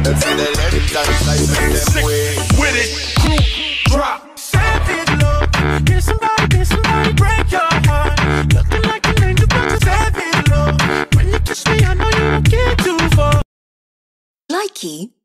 Them see the length and size make them way. With it, crew, drop. Savage love. Can somebody break your heart? Looking like an angel, but savage love. When you kiss me, I know you don't get too far. Likey